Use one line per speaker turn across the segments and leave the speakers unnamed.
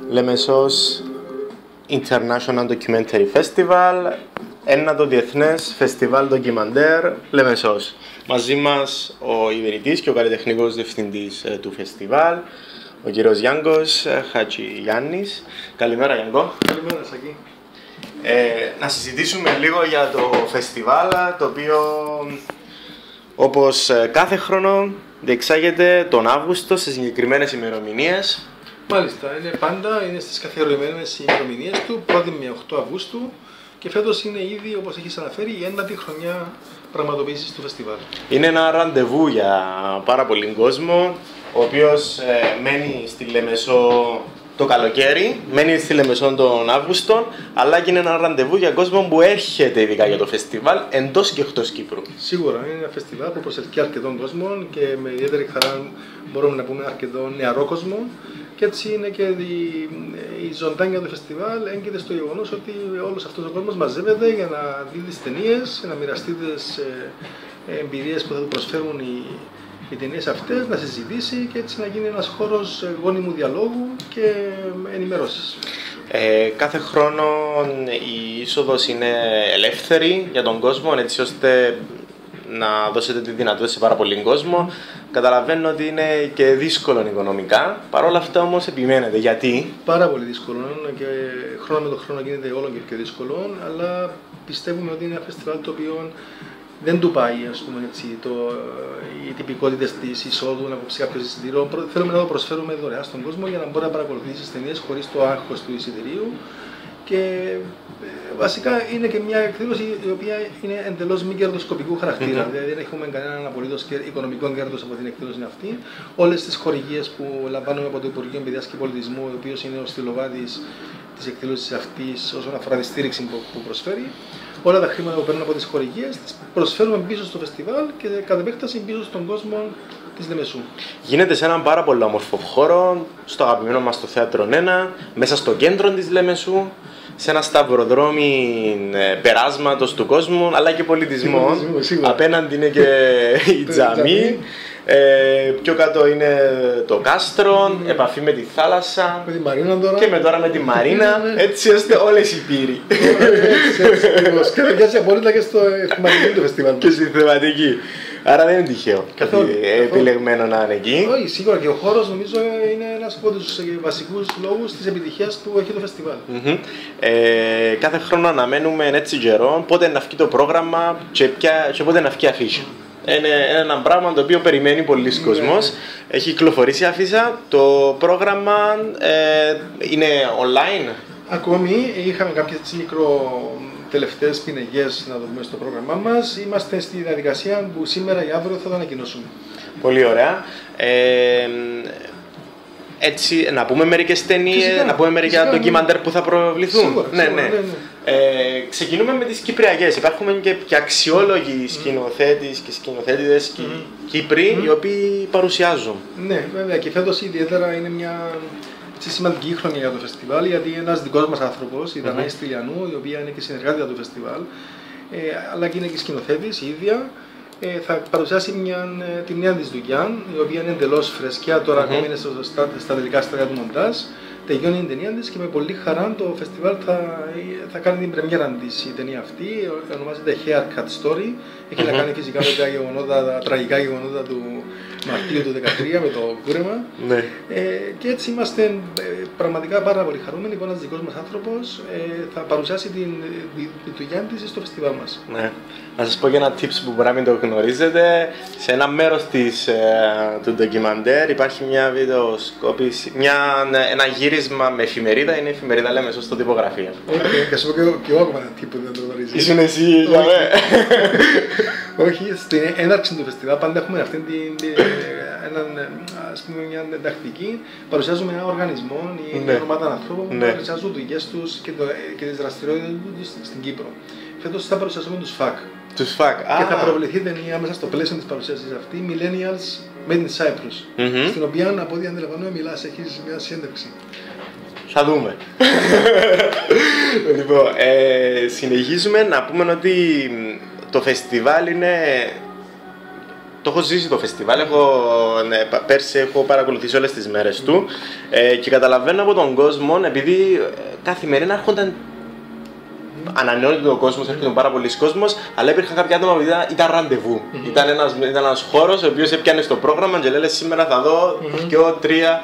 Λεμεσός International Documentary Festival, ένατο διεθνές φεστιβάλ ντοκιμαντέρ Λεμεσός. Μαζί μας ο ιδρυτής και ο καλλιτεχνικός διευθυντής του φεστιβάλ, ο κύριος Γιάνγκος Χατζηγιάννης. Καλημέρα Γιάνγκο.
Καλημέρα Σακή.
Να συζητήσουμε λίγο για το φεστιβάλ, το οποίο όπως κάθε χρόνο διεξάγεται τον Αύγουστο σε συγκεκριμένες ημερομηνίες.
Μάλιστα, είναι στις καθιερωμένες ημερομηνίες του, 1η με 8 Αυγούστου, και φέτος είναι ήδη, όπως έχεις αναφέρει, η 9η χρονιά πραγματοποίησης του φεστιβάλ.
Είναι ένα ραντεβού για πάρα πολύ κόσμο, ο οποίος μένει στη Λεμεσό το καλοκαίρι, μένει στη Λεμεσό τον Αύγουστο, αλλά και είναι ένα ραντεβού για κόσμο που έρχεται ειδικά για το φεστιβάλ εντός και εκτός Κύπρου.
Σίγουρα είναι ένα φεστιβάλ που προσελκύει αρκετών κόσμων και με ιδιαίτερη χαρά μπορούμε να πούμε αρκετό νεαρό κόσμο. Και έτσι είναι και η ζωντάνια του φεστιβάλ έγκυται στο γεγονός ότι όλος αυτός ο κόσμος μαζεύεται για να δει τις ταινίες, να μοιραστεί τις εμπειρίες που θα του προσφέρουν οι ταινίες αυτές, να συζητήσει και έτσι να γίνει ένας χώρος γόνιμου διαλόγου και ενημέρωσης.
Κάθε χρόνο η είσοδος είναι ελεύθερη για τον κόσμο, έτσι ώστε να δώσετε τη δυνατότητα σε πάρα πολύ κόσμο. Καταλαβαίνω ότι είναι και δύσκολο οικονομικά, παρόλα αυτά όμως επιμένετε. Γιατί?
Πάρα πολύ δύσκολο και χρόνο με το χρόνο γίνεται όλο και πιο δύσκολο, αλλά πιστεύουμε ότι είναι ένα φεστιβάλ το οποίο δεν του πάει, ας πούμε, έτσι, οι τυπικότητες της εισόδου, να κόψει κάποιο εισιτήριο. Θέλουμε να το προσφέρουμε δωρεάν στον κόσμο για να μπορεί να παρακολουθήσει τις ταινίες χωρίς το άγχος του εισιτηρίου. Και βασικά είναι και μια εκδήλωση η οποία είναι εντελώς μη κερδοσκοπικού χαρακτήρα. Δηλαδή δεν έχουμε κανέναν απολύτως οικονομικό κέρδος από την εκδήλωση αυτή. Όλες τις χορηγίες που λαμβάνουμε από το Υπουργείο Παιδείας και Πολιτισμού, ο οποίος είναι ο στυλοβάτης της εκδήλωσης αυτής όσον αφορά τη στήριξη που προσφέρει, όλα τα χρήματα που παίρνουν από τις χορηγίες τις προσφέρουμε πίσω στο φεστιβάλ και κατ' επέκταση πίσω στον κόσμο της Λεμεσού.
Γίνεται σε έναν πάρα πολύ όμορφο χώρο, στο αγαπημένο μας το Θέατρο Νένα, μέσα στο κέντρο της Λεμεσού, σε ένα σταυροδρόμι περάσματος του κόσμου αλλά και πολιτισμών. Απέναντι είναι και η τζαμί. Πιο κάτω είναι το κάστρο, επαφή με τη θάλασσα.
Με τη Μαρίνα τώρα.
Και τώρα με τη Μαρίνα, έτσι ώστε όλες οι πύροι.
Και δεν πιάσει απόλυτα και στο θεματική του φεστιβάλ.
Και στη θεματική. Άρα δεν είναι τυχαίο επιλεγμένο να είναι εκεί.
Όχι, σίγουρα και ο χώρος νομίζω είναι ένας από τους βασικούς λόγους της επιτυχίας που έχει το φεστιβάλ.
Κάθε χρόνο αναμένουμε έτσι καιρό πότε να βγει το πρόγραμμα και πότε να βγει η αφίσα. Είναι ένα πράγμα το οποίο περιμένει πολλοί κόσμος. Έχει κυκλοφορήσει η αφίσα. Το πρόγραμμα είναι online.
Ακόμη είχαμε κάποιες τελευταίες πινεγιές να δούμε στο πρόγραμμά μας. Είμαστε στη διαδικασία που σήμερα ή αύριο θα το ανακοινώσουμε.
Πολύ ωραία. Έτσι, να πούμε μερικές ταινίες, να πούμε μερικά ντοκιμαντέρ που θα προβληθούν.
Σίγουρα, ναι.
Ξεκινούμε με τις κυπριακές. Υπάρχουν και αξιόλογοι σκηνοθέτες και σκηνοθέτηδες Κύπροι οι οποίοι παρουσιάζουν.
Ναι, βέβαια, και φέτος ιδιαίτερα είναι μια σημαντική χρονιά για το φεστιβάλ, γιατί ένας δικός μας άνθρωπος, η Δανάη Στυλιανού, η οποία είναι και συνεργάτητα του φεστιβάλ, αλλά και είναι και σκηνοθέτης η ίδια, θα παρουσιάσει τη νέα της δουλειά, η οποία είναι εντελώς φρεσκιά, τώρα ακόμη είναι στα τελικά στάδια του μοντάζ. Τελειώνει η ταινία της και με πολύ χαρά το φεστιβάλ θα κάνει την πρεμιέρα της η ταινία αυτή. Ονομάζεται Haircut Story. Έχει να κάνει φυσικά με τα τραγικά γεγονότα του Μαρτίου του 2013 με το κούρεμα. Και έτσι είμαστε πραγματικά πάρα πολύ χαρούμενοι που ένας δικός μας άνθρωπος θα παρουσιάσει τη δουλειά της στο φεστιβάλ μας.
Να σας πω και ένα tips που μπορεί να μην το γνωρίζετε. Σε ένα μέρος του ντοκιμαντέρ υπάρχει μια βιντεοσκόπηση, ένα γύρισμα με εφημερίδα. Είναι η εφημερίδα Λεμεσός στο τυπογραφείο.
Και σου πω και εγώ ακόμα ένα τύπο δεν το γνωρίζει.
Ήσουν εσύ, για μέ.
Όχι, στην έναρξη του φεστιβάλ πάντα έχουμε αυτή μια εντακτική. Παρουσιάζουμε ένα οργανισμό ή μια ομάδα ανθρώπων που παρουσιάζουν δουλειές τους και τις δραστηριότητες τους στην Κύπρο. Φέτος θα παρουσιάσουμε τους ΦΑΚ. Και θα προβληθεί ταινία μέσα στο πλαίσιο της παρουσίασης αυτή, Millennials Made in Cyprus. Στην οποία, από ό,τι αντιλαμβάνομαι, έχεις μια συνέντευξη.
Θα δούμε. Λοιπόν, συνεχίζουμε να πούμε ότι το φεστιβάλ είναι το έχω ζήσει το φεστιβάλ. Πέρσι έχω παρακολουθήσει όλες τις μέρες του και καταλαβαίνω από τον κόσμο, επειδή καθημερινά έρχονταν. Ανανεώνεται ο κόσμος, έρχεται πάρα πολλοί κόσμος, αλλά υπήρχαν κάποια άτομα που ήταν ραντεβού. Ήταν ένας χώρος ο οποίος έπιανε στο πρόγραμμα και λέει σήμερα θα δω 2-3.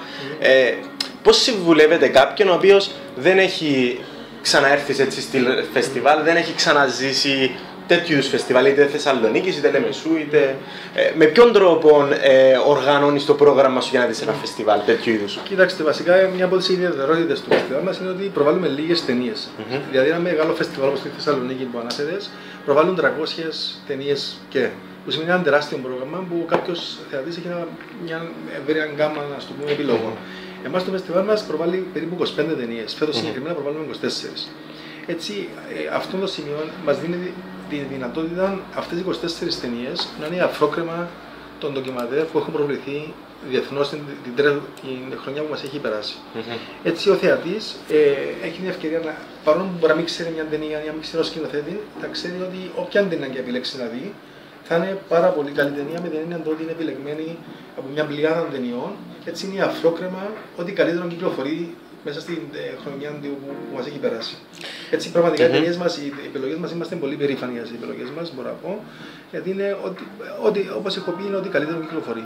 Πώς συμβουλεύετε κάποιον ο οποίος δεν έχει ξαναέρθει έτσι στη φεστιβάλ, δεν έχει ξαναζήσει τέτοιου είδους φεστιβάλ, είτε Θεσσαλονίκης, είτε Λεμεσού, είτε. Με ποιον τρόπο οργανώνεις το πρόγραμμα σου για να δεις ένα φεστιβάλ τέτοιου είδους?
Κοιτάξτε, βασικά μια από τις ιδιαιτερότητες του φεστιβάλ μας είναι ότι προβάλλουμε λίγες ταινίες. Δηλαδή, ένα μεγάλο φεστιβάλ όπως τη Θεσσαλονίκη που αναφέρες, προβάλλουν 300 ταινίες και. Που σημαίνει ένα τεράστιο πρόγραμμα που κάποιος θεατής έχει μια ευρεία γκάμα επιλογών. Εμάς το φεστιβάλ μας προβάλλει περίπου 25 ταινίες. Φέτος συγκεκριμένα προβάλλουμε 24. Έτσι, αυτό το σημείο μας δίνει τη δυνατότητα αυτές οι 24 ταινίες να είναι αφρόκρεμα των ντοκιμαντέρ που έχουν προβληθεί διεθνώς την χρονιά που μας έχει περάσει. Έτσι, ο θεατής έχει την ευκαιρία να, παρόλο που μπορεί να μην ξέρει μια ταινία ή να μην ξέρει ο σκηνοθέτη, θα ξέρει ότι όποια ταινία και επιλέξει να δει, θα είναι πάρα πολύ καλή ταινία με την έννοια ότι είναι επιλεγμένη από μια πλειάδα ταινιών. Έτσι, είναι αφρόκρεμα ότι καλύτερο κυκλοφορεί μέσα στην χρονιά που μας έχει περάσει. Έτσι, πραγματικά οι επιλογές μας είμαστε πολύ περήφανοι για τις επιλογές μας, μπορώ να πω, γιατί είναι όπως έχω πει, είναι ότι καλύτερο κυκλοφορεί.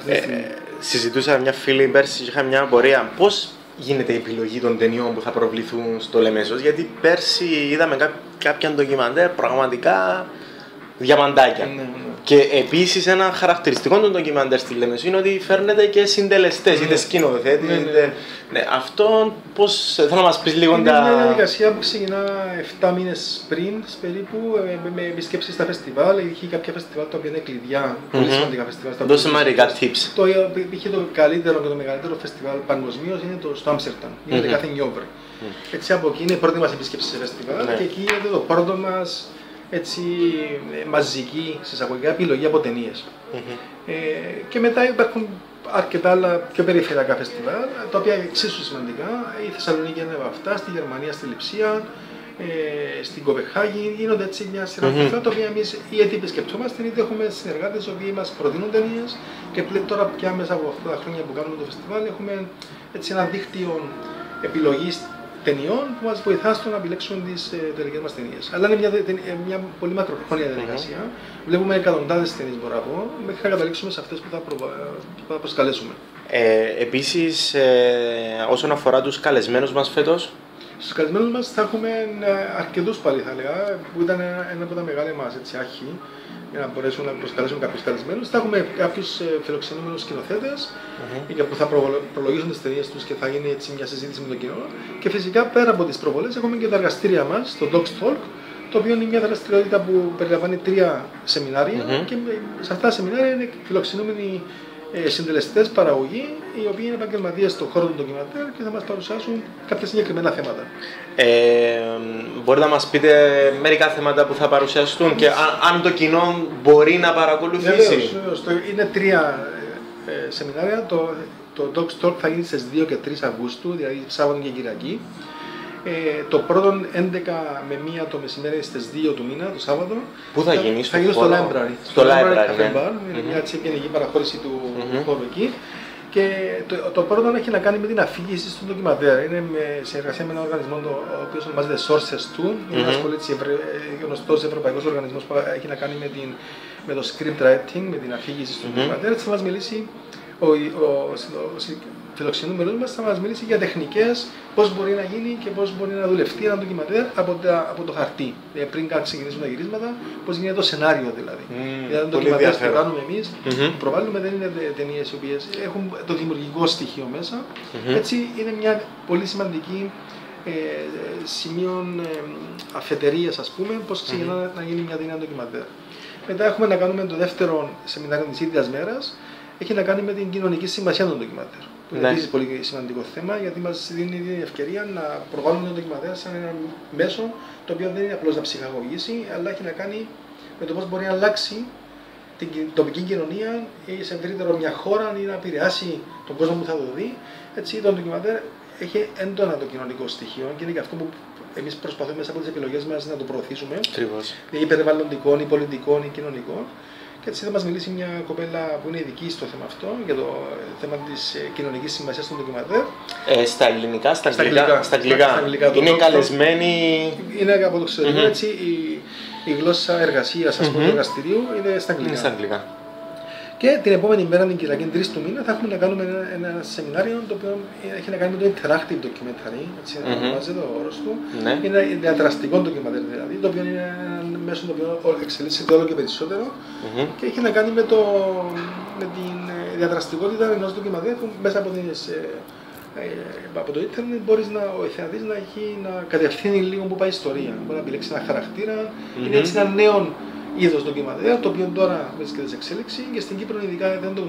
Συζητούσα μια φίλη πέρσι και είχα μια απορία. Πώς γίνεται η επιλογή των ταινιών που θα προβληθούν στο Λεμεσός? Γιατί πέρσι είδαμε κάποια ντοκιμαντέρ πραγματικά διαμαντάκια. Και επίσης ένα χαρακτηριστικό των ντοκιμαντέρ στη Λεμεσού είναι ότι φέρνετε και συντελεστές, είτε σκηνοθέτη, είτε. Αυτό πώς. Θέλω να μας πεις λίγο
Είναι μια διαδικασία που ξεκινά 7 μήνες πριν περίπου με επισκέψεις στα φεστιβάλ. Είχε κάποια φεστιβάλ τα οποία είναι κλειδιά, πολύ σημαντικά φεστιβάλ.
Δώσε μερικά tips.
Είχε το καλύτερο και το μεγαλύτερο φεστιβάλ παγκοσμίως είναι στο Άμστερνταμ. Γίνεται κάθε Νιόβρη. Έτσι από εκεί είναι η πρώτη μας επίσκεψη σε φεστιβάλ και εκεί είναι το πρώτο μας. Έτσι, μαζική συσταγωγικά επιλογή από ταινίες. Και μετά υπάρχουν αρκετά άλλα πιο περιφερειακά φεστιβάλ, τα οποία εξίσου σημαντικά. Η Θεσσαλονίκη είναι από αυτά, στη Γερμανία, στη Λειψία, στην Κοπεχάγη. Γίνονται έτσι μια σειρά φεστιβάλ, τα οποία εμείς είτε επισκεπτόμαστε, είτε έχουμε συνεργάτες οι οποίοι μας προτείνουν ταινίες. Και τώρα πια μέσα από αυτά τα χρόνια που κάνουμε το φεστιβάλ, έχουμε έτσι ένα δίκτυο επιλογής ταινιών που μας βοηθά στο να επιλέξουν τις τελικές μας ταινίες. Αλλά είναι μια πολύ μακροχρόνια διαδικασία. Βλέπουμε εκατοντάδες ταινίες, μπορώ να πω, μέχρι να καταλήξουμε σε αυτές που θα προσκαλέσουμε.
Επίσης, όσον αφορά τους καλεσμένους μας φέτος.
Στους καλεσμένους μας θα έχουμε αρκετούς πάλι, θα λέγα, που ήταν ένα από τα μεγάλα μας άχη, για να μπορέσουν να προσκαλέσουν κάποιους καλεσμένους. Θα έχουμε κάποιους φιλοξενούμενους σκηνοθέτες που θα προλογίσουν τις ταινίες τους και θα γίνει έτσι μια συζήτηση με το κοινό. Και φυσικά πέρα από τις προβολές έχουμε και τα εργαστήρια μας, το Docs Talk, το οποίο είναι μια δραστηριότητα που περιλαμβάνει 3 σεμινάρια και σε αυτά τα σεμινάρια είναι φιλοξενούμενοι συντελεστές παραγωγή, οι οποίοι είναι επαγγελματίες στον χώρο του ντοκιμαντέρ και θα μας παρουσιάσουν κάποια συγκεκριμένα θέματα.
Μπορείτε να μας πείτε μερικά θέματα που θα παρουσιαστούν και αν το κοινό μπορεί να παρακολουθήσει?
Βεβαίως. Είναι 3 σεμινάρια. Το Docs Talk θα γίνει στις 2 και 3 Αυγούστου, δηλαδή Σάββατο και Κυριακή. Το πρώτο 11 με 1 το μεσημέρι στις 2 του μήνα, το Σάββατο.
Πού θα γίνει?
Θα γίνει στο Library.
Στο Library,
ναι. Είναι μια γενική παραχώρηση του χώρου εκεί. Και το πρώτο έχει να κάνει με την αφήγηση του ντοκιμαντέρ. Είναι σε συνεργασία με έναν οργανισμό ο οποίος ονομάζεται Sources2. Είναι ένας πολύ γνωστός ευρωπαϊκός οργανισμός που έχει να κάνει με το script writing, με την αφήγηση του ντοκιμαντέρ. Θα μας μιλήσει ο φιλοξενούμενος μας, θα μας μιλήσει για τεχνικές, πώς μπορεί να γίνει και πώς μπορεί να δουλευτεί ένα ντοκιμαντέρ από το χαρτί. Πριν ξεκινήσουν τα γυρίσματα, πώς γίνεται το σενάριο δηλαδή. Δηλαδή, το ντοκιμαντέρ που κάνουμε εμείς, που προβάλλουμε, δεν είναι ταινίες οι οποίες έχουν το δημιουργικό στοιχείο μέσα. Έτσι, είναι μια πολύ σημαντική σημείο αφετηρίας, ας πούμε, πώς ξεκινά να γίνει μια ταινία ντοκιμαντέρ. Μετά έχουμε να κάνουμε το δεύτερο σεμινάριο της ίδιας μέρας. Έχει να κάνει με την κοινωνική σημασία των ντοκιμαντέρ. Που είναι επίσης πολύ σημαντικό θέμα, γιατί μας δίνει την ευκαιρία να προβάλλουμε το ντοκιμαντέρ σαν ένα μέσο το οποίο δεν είναι απλώς να ψυχαγωγήσει, αλλά έχει να κάνει με το πώς μπορεί να αλλάξει την τοπική κοινωνία ή σε ευρύτερο μια χώρα ή να επηρεάσει τον κόσμο που θα το δει. Έτσι, το ντοκιμαντέρ έχει έντονα το κοινωνικό στοιχείο και είναι και αυτό που εμείς προσπαθούμε μέσα από τις επιλογές μας να το προωθήσουμε. Ή περιβαλλοντικών, ή πολιτικών, ή κοινωνικών. Και έτσι θα μας μιλήσει μια κοπέλα που είναι ειδική στο θέμα αυτό, για το θέμα της κοινωνικής σημασίας των ντοκιμαντέρ.
Στα ελληνικά, στα αγγλικά. Είναι καλεσμένη.
Είναι από το εξωτερικό, έτσι η γλώσσα εργασίας, ας πούμε, του εργαστηρίου είναι στα αγγλικά. Και την επόμενη μέρα, την Κυριακή 3 του μήνα, θα έχουμε να κάνουμε ένα σεμινάριο το οποίο έχει να κάνει με το interactive documentary, έτσι ονομάζεται ο όρος του. Είναι διαδραστικό ντοκιμαντέρ δηλαδή, το οποίο είναι ένα μέσο το οποίο εξελίσσεται όλο και περισσότερο και έχει να κάνει με την διαδραστικότητα ενός ντοκιμαντέρ που μέσα από το ίντερνετ μπορείς ο θεατής να κατευθύνει λίγο που πάει η ιστορία. Μπορεί να επιλέξει ένα χαρακτήρα, είναι έτσι ένα νέο είδος ντοκιμαντέρ, το οποίο τώρα βρίσκεται σε εξέλιξη και στην Κύπρο ειδικά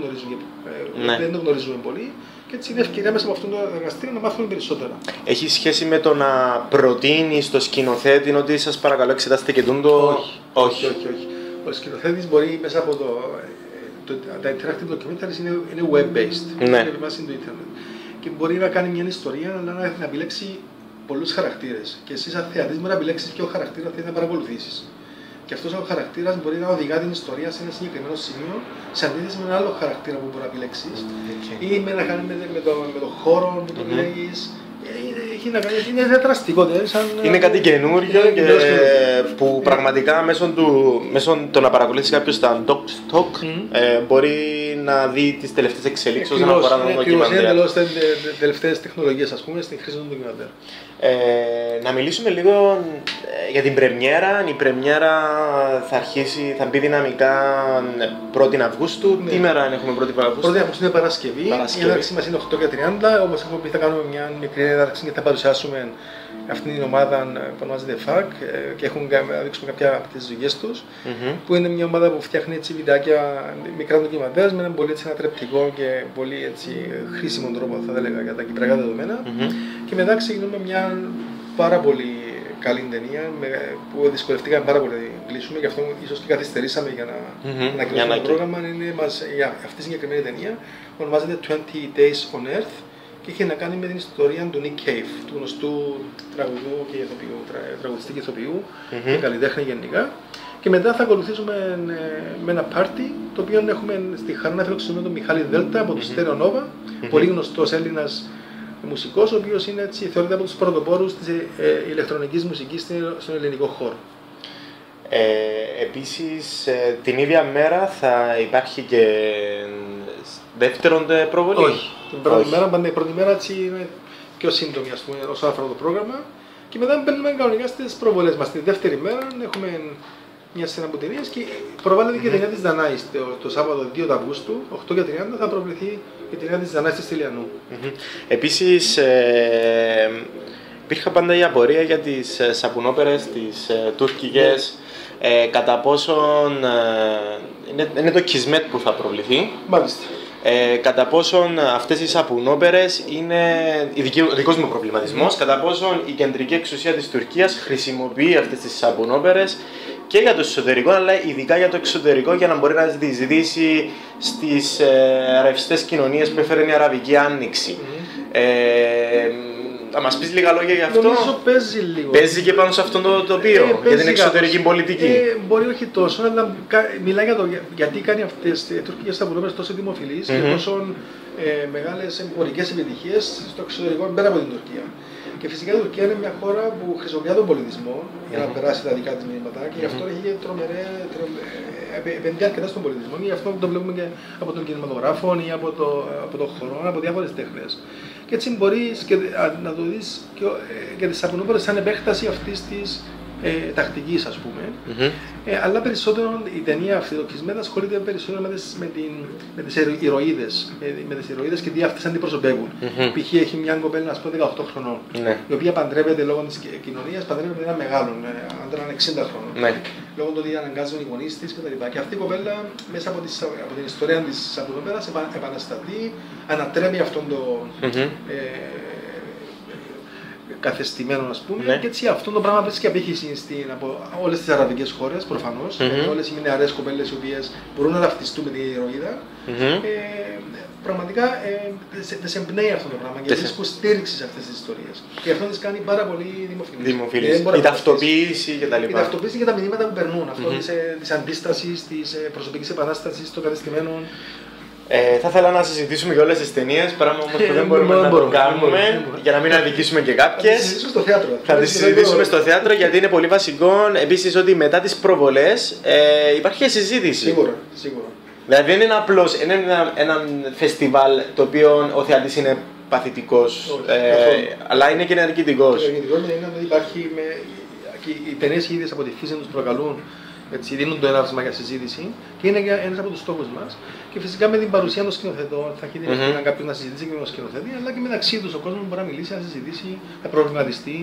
δεν το γνωρίζουμε πολύ. Και έτσι είναι ευκαιρία μέσα από αυτό το εργαστήριο να μάθουμε περισσότερα.
Έχει σχέση με το να προτείνει στο σκηνοθέτη ότι σας παρακαλώ εξετάστε και τούτο.
Όχι. Ο σκηνοθέτης μπορεί μέσα από τα interactive documentaries είναι web-based, είναι βάση του ίντερνετ. Και μπορεί να κάνει μια ιστορία, αλλά να επιλέξει πολλούς χαρακτήρες. Και εσύ, σαν θεατής, μπορεί να επιλέξεις ποιο χαρακτήρα θέλει να παρακολουθήσεις. Και αυτός ο χαρακτήρας μπορεί να οδηγά την ιστορία σε ένα συγκεκριμένο σημείο, σε αντίθεση με ένα άλλο χαρακτήρα που μπορεί να επιλέξεις. Ή να κάνει με το χώρο που το επιλέγεις. Έχει να κάνει, είναι διαδραστικό.
Είναι κάτι καινούριο που πραγματικά μέσω το να παρακολουθήσει κάποιος τα Doc μπορεί να δει τις τελευταίες εξελίξεις όσον αφορά το ντοκιμαντέρ.
Είναι εντελώς τελευταίες τεχνολογίες, ας πούμε, στην χρήση των ντοκιμαντέρ.
Να μιλήσουμε λίγο για την πρεμιέρα. Η πρεμιέρα θα μπει δυναμικά 1η Αυγούστου. Τι μέρα έχουμε 1η Αυγούστου?
1η Αυγούστου είναι Παρασκευή. Η έναρξη μας είναι 8:30. Όπως έχουμε πει, θα κάνουμε μια μικρή έναρξη και θα παρουσιάσουμε αυτή την ομάδα που ονομάζεται FAC και θα δείξουμε κάποια από τις δουλειές τους. Που είναι μια ομάδα που φτιάχνει έτσι βιντεάκια, μικρά ντοκιμαντέρ με έναν πολύ ανατρεπτικό και πολύ χρήσιμο τρόπο, θα έλεγα, για τα κυπριακά δεδομένα. Και μετά ξεκινούμε μια πάρα πολύ καλή ταινία που δυσκολευτήκαμε πάρα πολύ να κλείσουμε, γι' αυτό ίσως και καθυστερήσαμε για να κλείσουμε το πρόγραμμα. Είναι αυτή η συγκεκριμένη ταινία που ονομάζεται 20 Days on Earth και έχει να κάνει με την ιστορία του Nick Cave, του γνωστού τραγουδιστή και ηθοποιού και καλλιτέχνη γενικά. Και μετά θα ακολουθήσουμε με ένα πάρτι, το οποίο έχουμε στη χαρά να φιλοξενούμε τον Μιχάλη Δέλτα από το Stereo Nova, πολύ γνωστός Έλληνας μουσικός, ο οποίος θεωρείται από τους πρωτοπόρους της ηλεκτρονικής μουσικής στον ελληνικό χώρο.
Επίσης, την ίδια μέρα θα υπάρχει και δεύτερον προβολή.
Όχι, την πρώτη μέρα είναι πιο σύντομη, ας πούμε, όσον αφορά το πρόγραμμα. Και μετά μπαίνουμε κανονικά στις προβολές μας. Τη δεύτερη μέρα έχουμε μια σειρά από ταινίες και προβάλλεται και η ταινία της Δανάης το Σάββατο 2 Αυγούστου, 8:30 θα προβληθεί η ταινία της Δανάης της Τηλιανού.
Επίσης, υπήρχε πάντα η απορία για τις σαπουνόπερες, τις τουρκικές, κατά πόσον είναι το Κισμέτ που θα προβληθεί.
Μάλιστα.
Κατά πόσον αυτές οι σαπουνόπερες είναι δικός μου προβληματισμός, κατά πόσον η κεντρική εξουσία της Τουρκίας χρησιμοποιεί αυτές τις σαπουνόπερες και για το εσωτερικό, αλλά ειδικά για το εξωτερικό, για να μπορεί να διεισδύσει στις ρευστές κοινωνίες που έφερε η Αραβική Άνοιξη. Θα μας πεις λίγα λόγια για αυτό?
Νομίζω παίζει λίγο.
Παίζει και πάνω σε αυτό το τοπίο, για την εξωτερική πολιτική.
Μπορεί όχι τόσο, αλλά μιλάει για το γιατί κάνει αυτές οι τουρκικές σαπουνόπερες τόσο δημοφιλείς και τόσο μεγάλες εμπορικές επιτυχίες στο εξωτερικό πέρα από την Τουρκία. Και φυσικά η Τουρκία είναι μια χώρα που χρησιμοποιεί τον πολιτισμό για να περάσει τα δικά της μηνύματα και γι' αυτό έχει επενδύει αρκετά στον πολιτισμό και γι' αυτό το βλέπουμε και από τον κινηματογράφο ή από το χορό, από διάφορες τέχνες. Και έτσι μπορείς να το δεις και τις σαπουνόπερες σαν επέκταση αυτής της τακτικής, ας πούμε. Αλλά περισσότερο η ταινία αυτή, το Κισμέτ, ασχολείται περισσότερο με τις ηρωίδες και τι αυτές αντιπροσωπεύουν. Π.χ. έχει μια κοπέλα, ας πούμε, 18 χρονών, η οποία παντρεύεται λόγω της κοινωνίας, παντρεύεται έναν μεγάλον, άντρα 60 χρονών. Λόγω του ότι αναγκάζουν οι γονείς της κτλ. Και αυτή η κοπέλα, μέσα από την ιστορία της σαπουνόπερας, επαναστατεί, ανατρέπει αυτόν το καθεστημένο, ας πούμε, και έτσι αυτό το πράγμα βρίσκει απήχηση από όλες τις αραβικές χώρες προφανώς. Όλες οι νεαρές κοπέλες οι οποίες μπορούν να ταυτιστούν με την ηρωίδα. Πραγματικά τις εμπνέει αυτό το πράγμα και βρίσκουν στήριξη σε αυτές τις ιστορίες. Και αυτό τις κάνει πάρα πολύ δημοφιλείς.
Η ταυτοποίηση κτλ.
Η ταυτοποίηση και τα μηνύματα που περνούν. Αυτό της αντίστασης, της προσωπικής επανάστασης των κατεστημένων.
Θα ήθελα να συζητήσουμε για όλες τις ταινίες, πράγμα όμως που δεν μπορούμε να το κάνουμε για να μην αδικήσουμε και κάποιες.
Θα τις συζητήσουμε στο θέατρο.
Θα τις συζητήσουμε στο θέατρο γιατί είναι πολύ βασικό. Επίσης ότι μετά τις προβολές υπάρχει συζήτηση.
Σίγουρα.
Δηλαδή δεν είναι απλώς ένα φεστιβάλ το οποίο ο θεατής είναι παθητικός, αλλά είναι και ενεργητικός.
Ενεργητικός είναι ότι υπάρχει οι ταινίες ίδιες από τη φύση τους προκαλούν. Έτσι, δίνουν το έναυσμα για συζήτηση και είναι ένας από τους στόχους μας. Και φυσικά με την παρουσία των σκηνοθετών θα έχει την ευκαιρία κάποιος να συζητήσει και με τον σκηνοθέτη, αλλά και μεταξύ τους ο κόσμος μπορεί να μιλήσει, να συζητήσει, να προβληματιστεί.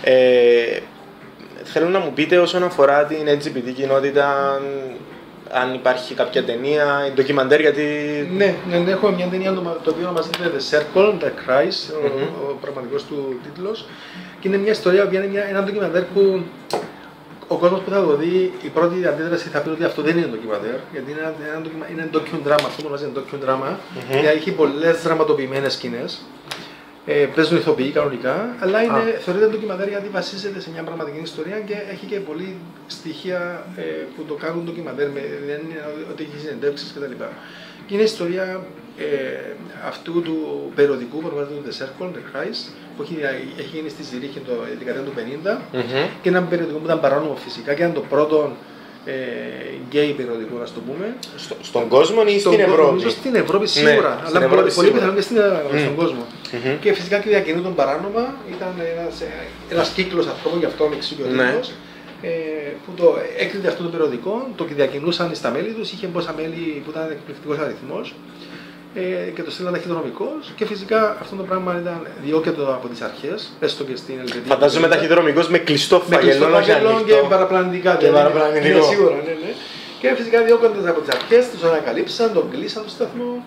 Θέλω να μου πείτε όσον αφορά την LGBT κοινότητα, αν υπάρχει κάποια ταινία, ντοκιμαντέρ, γιατί.
Ναι, έχουμε μια ταινία το οποίο ονομάζεται The Circle, The Cries, ο πραγματικός του τίτλος. Και είναι μια ιστορία που είναι ένα ντοκιμαντέρ που ο κόσμος που θα το δει, η πρώτη αντίδραση θα πει ότι αυτό δεν είναι ντοκιμαντέρ, γιατί είναι ντοκιουντράμα, αυτό που ονομάζεται ντοκιουντράμα, γιατί έχει πολλές δραματοποιημένες σκηνές, παίζουν ηθοποιοί κανονικά, αλλά θεωρείται ντοκιμαντέρ γιατί βασίζεται σε μια πραγματική ιστορία και έχει και πολλοί στοιχεία που το κάνουν ντοκιμαντέρ, δεν είναι ότι έχει συνεντεύξεις κτλ. Και είναι η ιστορία αυτού του περιοδικού που ονομάζεται The Circle, The Christ, που έχει γίνει στη Ζηρίχη το δεκαετία του 50 και ένα περιοδικό που ήταν παράνομο φυσικά και ήταν το πρώτο γκέι περιοδικό, να το πούμε.
Στον κόσμο ή στην Ευρώπη?
Νομίζω στην Ευρώπη σίγουρα, αλλά πολύ πιθανόν και στον κόσμο. Και φυσικά και διακινούνταν παράνομα, ήταν ένας κύκλος ανθρώπων, γι' αυτό εξήγει ο τίτλος, που το έκρινε αυτό το περιοδικό, το διακινούσαν στα μέλη τους, είχε πόσα μέλη που ήταν εκπληκτικός αριθμός και το στείλαν ταχυδρομικός και φυσικά αυτό το πράγμα ήταν διώκετο από τις αρχές, έστω και στην Ελβετία.
Φαντάζομαι ταχυδρομικός με κλειστό φαγελόν
και παραπλανητικά.
Ναι,
σίγουρα, ναι. Και φυσικά διώκοντας από τις αρχές, τους ανακαλύψαν, τον κλείσαν στο σταθμό,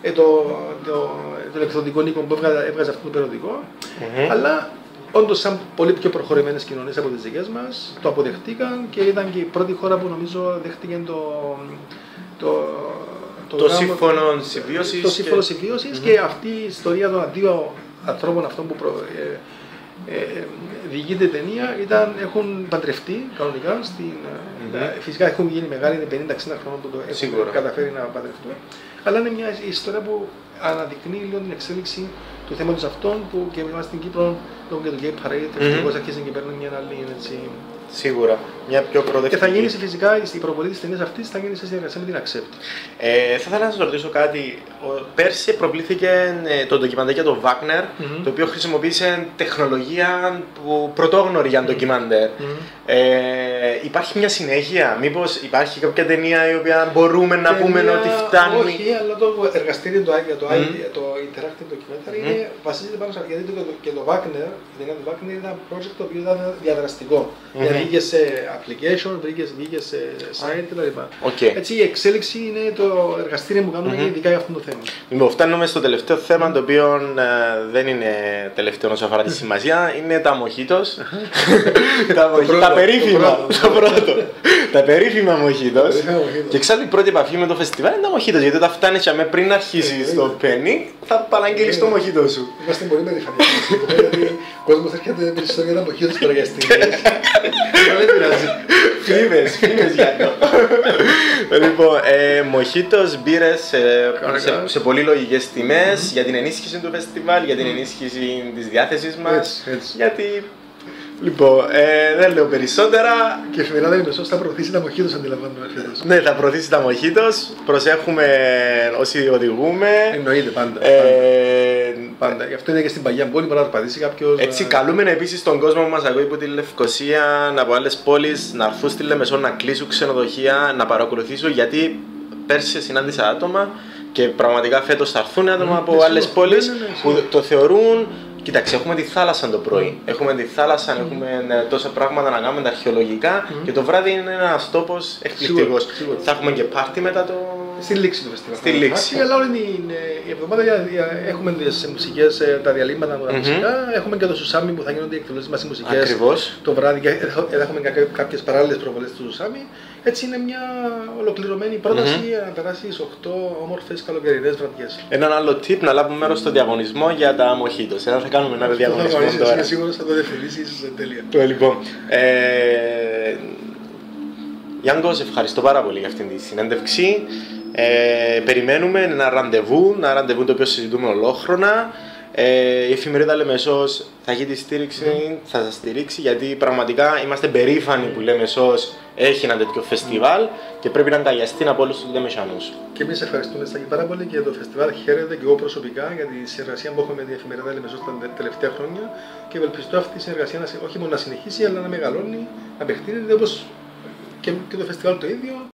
το εκδοτικό οίκο που έβγαζε αυτό το περιοδικό, αλλά όντως, σαν πολύ πιο προχωρημένες κοινωνίες από τις δικές μας, το αποδεχτήκαν και ήταν και η πρώτη χώρα που νομίζω δέχτηκε
το σύμφωνο συμβίωσης.
Το σύμφωνο συμβίωσης και αυτή η ιστορία των δύο ανθρώπων αυτών που διηγείται η ταινία έχουν παντρευτεί κανονικά. Φυσικά έχουν γίνει μεγάλοι, είναι 50-60 χρόνια που το έχουν καταφέρει να παντρευτούν. Αλλά είναι μια ιστορία που αναδεικνύει λίγο την εξέλιξη του θέματος αυτών που και εμάς στην Κύπρο λόγω και του Gay Parade ευτυχώς αρχίσαν και παίρνουν μια άλλη έτσι.
Σίγουρα, μια πιο προοδευτική.
Και θα γίνει φυσικά η προβολή της ταινίας αυτής θα γίνει σε συνεργασία με την Accept.
Θα ήθελα να σας ρωτήσω κάτι. Πέρσι προβλήθηκε το ντοκιμαντέρ για τον Wagner, το οποίο χρησιμοποίησε τεχνολογία που πρωτόγνωρη για ντοκιμαντέρ. Υπάρχει μια συνέχεια, μήπως υπάρχει κάποια ταινία η οποία μπορούμε να πούμε ότι φτάνει?
Όχι, αλλά το εργαστήριο το Interactive Documentary βασίζεται πάνω σε αυτό. Γιατί και το Wagner, η ταινία του Wagner ήταν ένα project το οποίο ήταν διαδραστικό. Βγήκε σε application, βγήκε σε site κτλ. Έτσι η εξέλιξη είναι το εργαστήριο που κάνουμε ειδικά για αυτό το θέμα.
Λοιπόν, φτάνουμε στο τελευταίο θέμα, το οποίο δεν είναι τελευταίο όσο αφορά τη σημασία, είναι τα μοχίτος. Τα περίφημα. Τα περίφημα μοχίτος. Και εξάλλου η πρώτη επαφή με το φεστιβάλ είναι τα μοχίτος. Γιατί όταν φτάνεις και πριν αρχίσεις το πένι, θα παραγγείλεις το μοχίτο σου.
Είμαστε πολύ περήφανοι. Γιατί ο κόσμος έρχεται περισσότερο για τα μοχίτος τώρα για στιγμές. Δεν πειράζει.
Φήμες για αυτό. Λοιπόν, μοχίτος, μπύρες σε πολύ λογικές τιμές για την ενίσχυση του φεστιβάλ, για την ενίσχυση της διάθεσης μας. Γιατί. Λοιπόν, δεν λέω περισσότερα.
Και η εφημερίδα Λεμεσός θα προωθήσει τα μοχίτος, αντιλαμβάνομαι φέτος.
Ναι, θα προωθήσει τα μοχίτος. Προσέχουμε όσοι οδηγούμε.
Εννοείται πάντα. Πάντα. Γι' αυτό είναι και στην παγιά πόλη, μπορεί να το πατήσει κάποιος.
Έτσι, καλούμε επίσης τον κόσμο που μας ακούει από τη Λευκοσία, από άλλες πόλεις, να έρθουν στη Λεμεσό, να κλείσουν ξενοδοχεία, να παρακολουθήσουν. Γιατί πέρσι συνάντησα άτομα και πραγματικά φέτος θα έρθουν άτομα από άλλες πόλεις που το θεωρούν. Κοίταξε, έχουμε τη θάλασσα το πρωί. Έχουμε τη θάλασσα, έχουμε τόσα πράγματα να κάνουμε, τα αρχαιολογικά και το βράδυ είναι ένας τόπος εκπληκτικός. Θα έχουμε και πάρτι μετά το
Στη λήξη του φεστιβάλ.
Στη λήξη.
Αλλά όλη η εβδομάδα έχουμε τις μουσικές, τα διαλύματα από τα μουσικά. Έχουμε και το Σουσάμι που θα γίνονται οι εκδηλώσεις μας οι μουσικές.
Ακριβώς.
Το βράδυ και έχουμε κάποιες παράλληλες προβολές του Σουσάμι. Έτσι είναι μια ολοκληρωμένη πρόταση να περάσει 8 όμορφες καλοκαιρινές βραδιές.
Έναν άλλο tip να λάβουμε μέρος στο διαγωνισμό για τα μοχίτος. Θα κάνουμε ένα διαγωνισμό τώρα.
Είμαι σίγουρος θα το διευθυνήσεις τέλεια.
Λοιπόν, Γιάνγκο, σε ευχαριστώ πάρα πολύ για αυτήν τη συνέντευξη. Περιμένουμε ένα ραντεβού το οποίο συζητούμε ολόχρονα. Η εφημερίδα Λεμεσός θα έχει τη στήριξη, θα σας στηρίξει, γιατί πραγματικά είμαστε περήφανοι που η Λεμεσός έχει ένα τέτοιο φεστιβάλ και πρέπει να αγκαλιαστεί από όλους τους Λεμεσανούς.
Και εμείς ευχαριστούμε πάρα πολύ και το φεστιβάλ χαίρεται και εγώ προσωπικά για τη συνεργασία που έχουμε με την εφημερίδα Λεμεσός τα τελευταία χρόνια και ευελπιστώ αυτή η συνεργασία όχι μόνο να συνεχίσει αλλά να μεγαλώνει, να επεκτείνεται όπως και το φεστιβάλ το ίδιο.